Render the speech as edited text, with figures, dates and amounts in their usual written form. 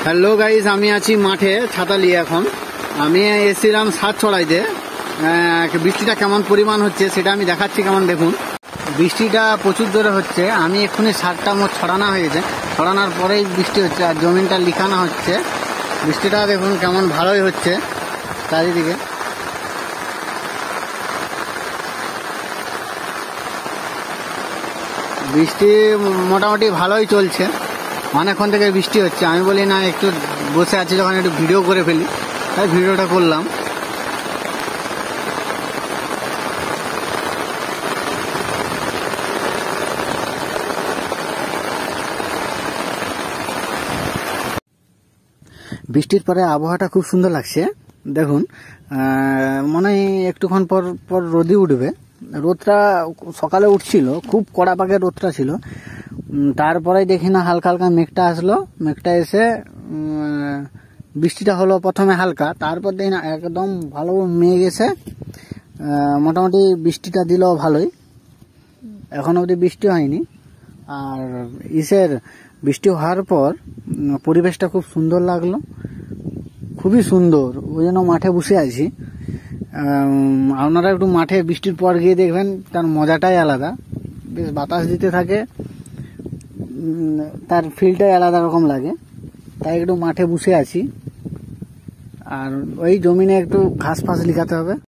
Hello guys, আমি আছি মাঠে ছাতা নিয়ে। এখন আমি এসেছিলাম সার ছড়াইতে। বৃষ্টিটা কেমন পরিমাণ হচ্ছে সেটা আমি দেখাচ্ছি। কেমন দেখুন, বৃষ্টিটা প্রচুর জোরে হচ্ছে। আমি এক্ষুনি সারটা মোট ছড়ানো হয়েছে, ছড়ানোর পরেই বৃষ্টি হচ্ছে আর জমিনটা লিখানো হচ্ছে। বৃষ্টিটা দেখুন কেমন ভালোই হচ্ছে চারিদিকে। বৃষ্টি মোটামুটি ভালোই চলছে, অনেকক্ষণ থেকে বৃষ্টি হচ্ছে। আমি বলি না, একটু বসে আছি যখন একটু ভিডিও করে ফেলি, তাই ভিডিওটা করলাম। বৃষ্টির পরে আবহাওয়াটা খুব সুন্দর লাগছে। দেখুন, মনে হয় একটুক্ষণ পর পর রোদই উঠবে। রোদটা সকালে উঠছিল, খুব কড়া পাকে রোদটা ছিল। তারপরে দেখি না হালকা হালকা মেঘটা আসলো, মেঘটা এসে বৃষ্টিটা হলো প্রথমে হালকা, তারপর দেখি না একদম ভালো মেঘ এসে মোটামুটি বৃষ্টিটা দিল ভালোই। এখন অবধি বৃষ্টি হয়নি। আর বৃষ্টি হওয়ার পর পরিবেশটা খুব সুন্দর লাগলো, খুবই সুন্দর। ওই জন্য মাঠে বসে আছি। আপনারা একটু মাঠে বৃষ্টির পর গিয়ে দেখবেন, তার মজাটাই আলাদা। বেশ বাতাস দিতে থাকে, তার ফিলটাই আলাদা রকম লাগে। তাই একটু মাঠে বসে আছি। আর ওই জমিনে একটু ঘাস ফাস লিখাতে হবে।